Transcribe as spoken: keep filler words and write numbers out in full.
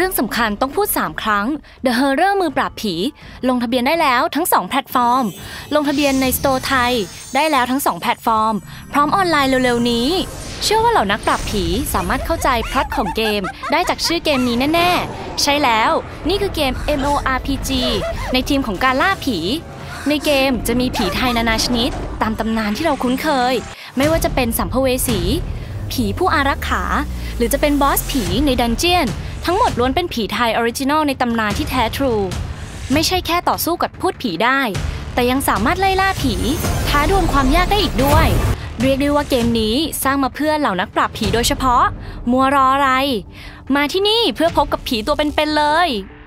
รื่องสำคัญต้องพูดสามครั้ง The Horror มือปราบผีลงทะเบียนได้แล้วทั้งสองแพลตฟอร์มลงทะเบียนในสโตร์ไทยได้แล้วทั้งสองแพลตฟอร์มพร้อมออนไลน์เร็วๆนี้เชื่อว่าเหล่านักปราบผีสามารถเข้าใจพล็อตของเกมได้จากชื่อเกมนี้แน่ๆใช่แล้วนี่คือเกม เอ็ม โอ อาร์ พี จี ในทีมของการล่าผีในเกมจะมีผีไทยนานาชนิดตามตำนานที่เราคุ้นเคยไม่ว่าจะเป็นสัมภเวสีผีผู้อารักขาหรือจะเป็นบอสผีในดันเจียนทั้งหมดล้วนเป็นผีไทยออริจินอลในตำนานที่แท้ทรูไม่ใช่แค่ต่อสู้กับพูดผีได้แต่ยังสามารถไล่ล่าผีท้าดวลความยากได้อีกด้วยเรียกได้ว่าเกมนี้สร้างมาเพื่อเหล่านักปราบผีโดยเฉพาะมัวรออะไรมาที่นี่เพื่อพบกับผีตัวเป็นๆเลย